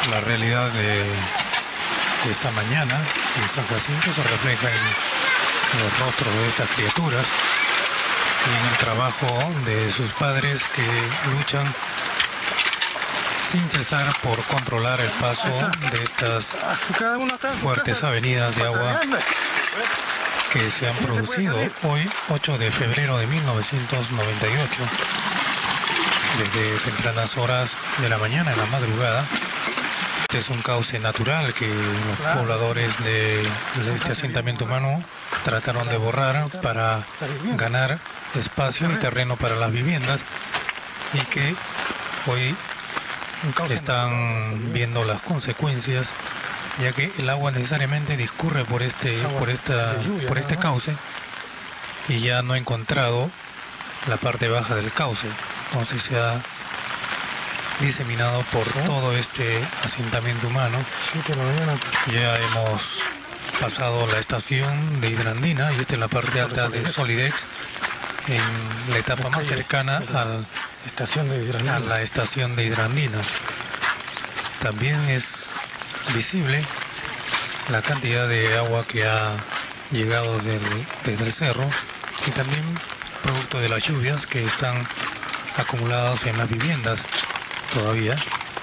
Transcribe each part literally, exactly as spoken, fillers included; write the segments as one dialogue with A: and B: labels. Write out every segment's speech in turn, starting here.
A: La realidad de esta mañana en San Jacinto se refleja en los rostros de estas criaturas y en el trabajo de sus padres que luchan sin cesar por controlar el paso de estas fuertes avenidas de agua que se han producido hoy, ocho de febrero de mil novecientos noventa y ocho, desde tempranas horas de la mañana, en la madrugada. Este es un cauce natural que los pobladores de, de este asentamiento humano trataron de borrar para ganar espacio y terreno para las viviendas, y que hoy están viendo las consecuencias, ya que el agua necesariamente discurre por este por esta por este cauce y ya no ha encontrado la parte baja del cauce. Entonces se ha diseminado por todo este asentamiento humano. Ya hemos pasado la estación de Hidrandina y esta es la parte alta de Solidex, en la etapa más cercana al a la estación de Hidrandina. También es visible la cantidad de agua que ha llegado del, desde el cerro, y también producto de las lluvias que están acumuladas en las viviendas todavía.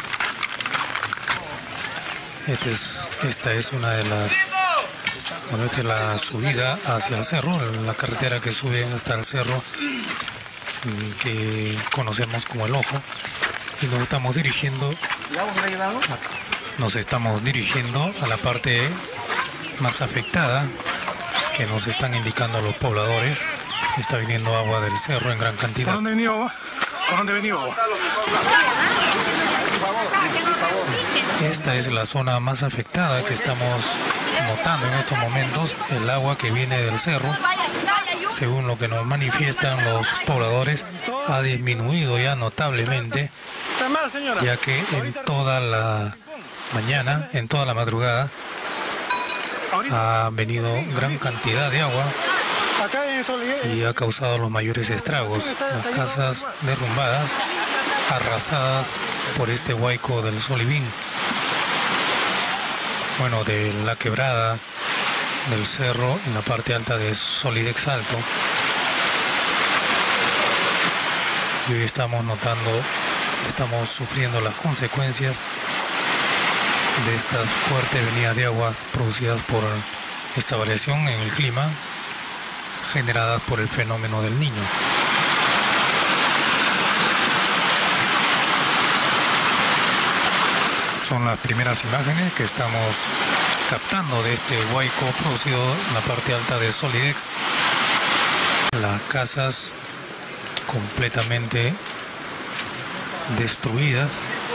A: Este es, esta es una de las bueno, esta es la subida hacia el cerro, la carretera que sube hasta el cerro, que conocemos como el Ojo, y nos estamos dirigiendo nos estamos dirigiendo a la parte más afectada, que nos están indicando los pobladores. Está viniendo agua del cerro en gran cantidad.
B: ¿Por dónde venía agua? ¿Por dónde venía agua?
A: Esta es la zona más afectada que estamos notando en estos momentos. El agua que viene del cerro, según lo que nos manifiestan los pobladores, ha disminuido ya notablemente, ya que en toda la mañana, en toda la madrugada, ha venido gran cantidad de agua y ha causado los mayores estragos. Las casas derrumbadas, arrasadas por este huaico del Solivín, bueno, de la quebrada del cerro en la parte alta de Solidex Alto. Y hoy estamos notando, estamos sufriendo las consecuencias de estas fuertes venidas de agua producidas por esta variación en el clima, generadas por el fenómeno del Niño. Son las primeras imágenes que estamos captando de este huaico producido en la parte alta de Solidex. Las casas completamente destruidas,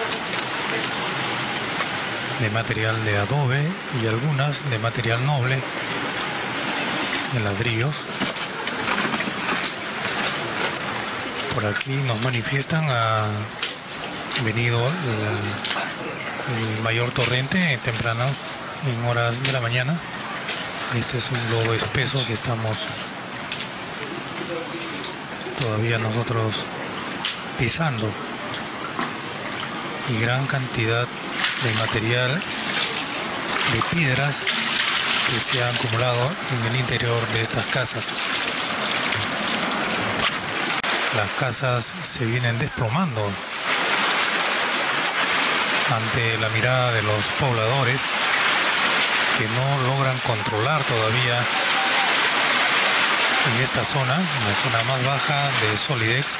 A: de material de adobe y algunas de material noble, en ladrillos. Por aquí nos manifiestan ha venido el, el mayor torrente tempranas en horas de la mañana. Este es un lodo espeso que estamos todavía nosotros pisando, y gran cantidad de material, de piedras que se han acumulado en el interior de estas casas. Las casas se vienen desplomando ante la mirada de los pobladores, que no logran controlar todavía en esta zona, en la zona más baja de Solidex,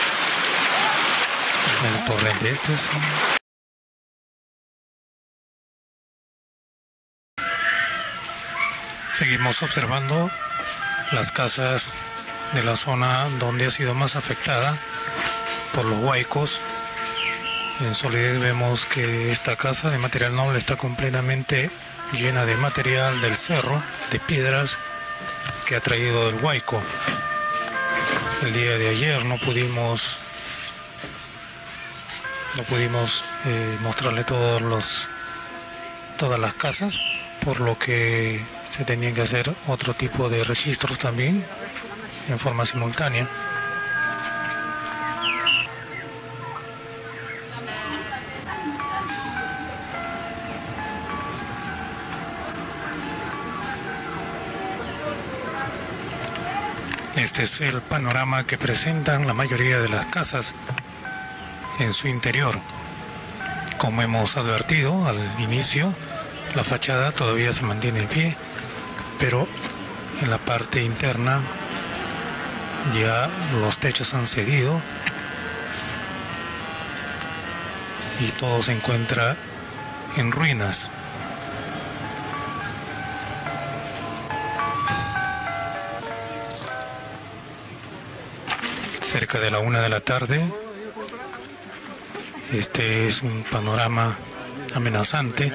A: el torrente. Este es Seguimos observando las casas de la zona donde ha sido más afectada por los huaicos. En Solidex vemos que esta casa de material noble está completamente llena de material del cerro, de piedras que ha traído el huaico. El día de ayer no pudimos no pudimos eh, mostrarle todos los todas las casas, por lo que se tenían que hacer otro tipo de registros también en forma simultánea. Este es el panorama que presentan la mayoría de las casas en su interior. Como hemos advertido al inicio, la fachada todavía se mantiene en pie, pero en la parte interna ya los techos han cedido y todo se encuentra en ruinas. Cerca de la una de la tarde, este es un panorama amenazante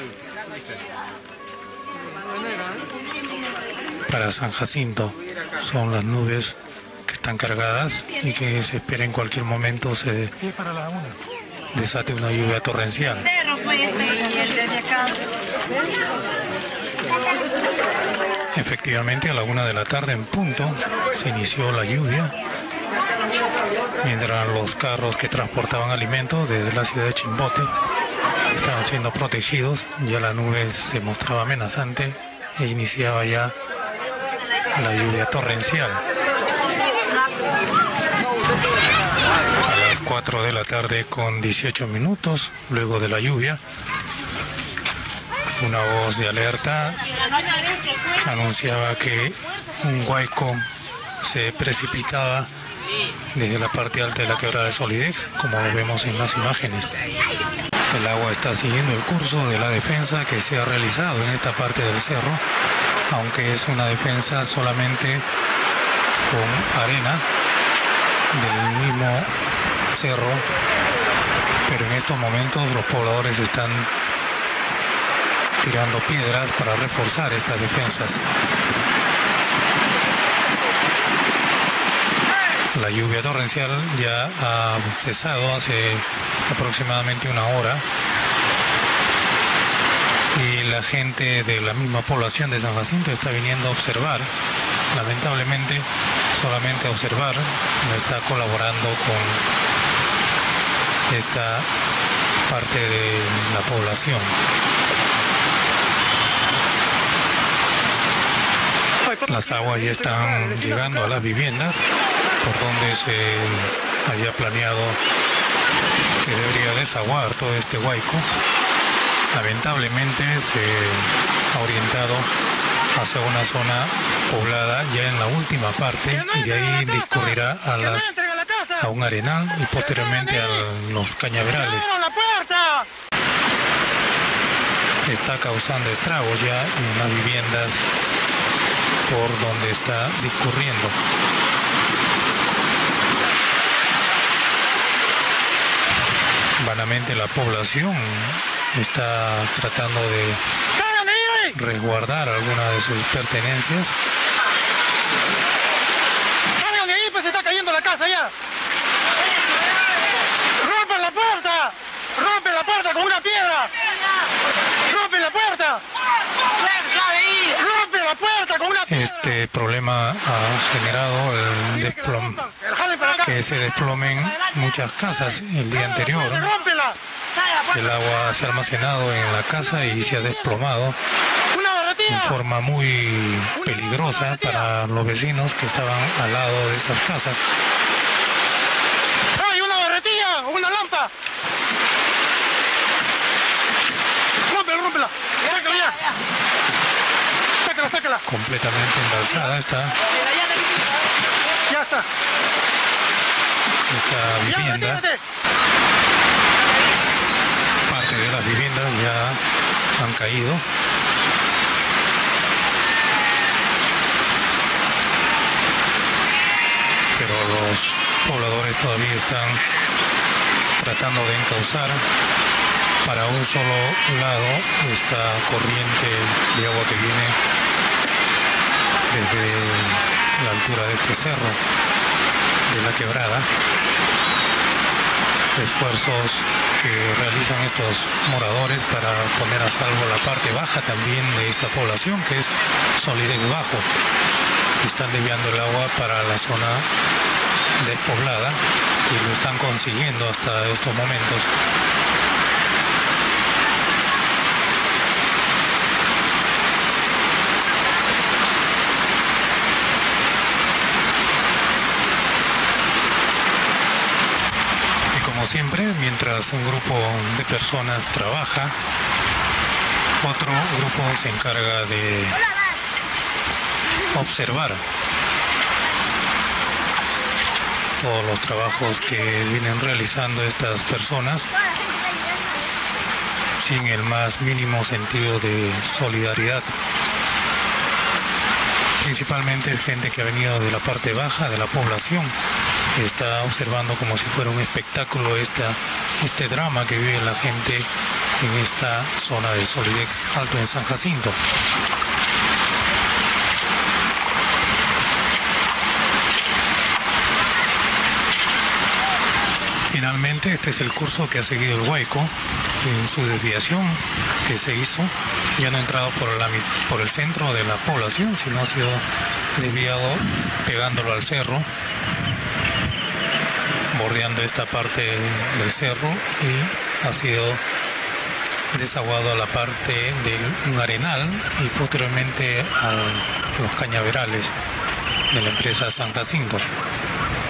A: para San Jacinto. Son las nubes que están cargadas y que se espera en cualquier momento se desate una lluvia torrencial. Efectivamente, a la una de la tarde en punto se inició la lluvia, mientras los carros que transportaban alimentos desde la ciudad de Chimbote estaban siendo protegidos. Ya la nube se mostraba amenazante e iniciaba ya la lluvia torrencial. A las cuatro de la tarde con dieciocho minutos, luego de la lluvia, una voz de alerta anunciaba que un huaico se precipitaba desde la parte alta de la quebrada de Solidez, como lo vemos en las imágenes. El agua está siguiendo el curso de la defensa que se ha realizado en esta parte del cerro, aunque es una defensa solamente con arena del mismo cerro, pero en estos momentos los pobladores están tirando piedras para reforzar estas defensas. La lluvia torrencial ya ha cesado hace aproximadamente una hora y la gente de la misma población de San Jacinto está viniendo a observar. Lamentablemente, solamente a observar, no está colaborando con esta parte de la población. Las aguas ya están llegando a las viviendas por donde se había planeado que debería desaguar todo este huaico. Lamentablemente se ha orientado hacia una zona poblada ya en la última parte y de ahí discurrirá a, las, a un arenal y posteriormente a los cañaverales. Está causando estragos ya en las viviendas por donde está discurriendo. Vanamente la población está tratando de resguardar alguna de sus pertenencias.
B: ¡Salgan de ahí, pues se está cayendo la casa ya! ¡Rompen la puerta! ¡Rompen la puerta con una piedra! ¡Rompen la puerta! ¡Rompen la puerta con una piedra!
A: Este problema ha generado el desplom que se desplomen muchas casas el día anterior. El agua se ha almacenado en la casa y se ha desplomado en forma muy peligrosa para los vecinos que estaban al lado de esas casas.
B: ¡Hay una barretilla! ¡Una lampa! ¡Rómpela, rómpela! ¡Sácala ya! ¡Sácala, sácala!
A: Completamente embalsada está.
B: Ya está.
A: Esta vivienda. Parte de las viviendas ya han caído. Pero los pobladores todavía están tratando de encauzar para un solo lado esta corriente de agua que viene desde la altura de este cerro de la quebrada. Esfuerzos que realizan estos moradores para poner a salvo la parte baja también de esta población, que es Solidez Bajo. Están desviando el agua para la zona despoblada y lo están consiguiendo hasta estos momentos. siempre, mientras un grupo de personas trabaja, otro grupo se encarga de observar todos los trabajos que vienen realizando estas personas sin el más mínimo sentido de solidaridad. Principalmente gente que ha venido de la parte baja de la población, está observando como si fuera un espectáculo esta, este drama que vive la gente en esta zona de Solidex Alto en San Jacinto. Finalmente, este es el curso que ha seguido el Huayco en su desviación que se hizo. Ya no ha entrado por, la, por el centro de la población, sino ha sido desviado pegándolo al cerro, bordeando esta parte del cerro, y ha sido desaguado a la parte de un arenal y posteriormente a los cañaverales de la empresa San Jacinto.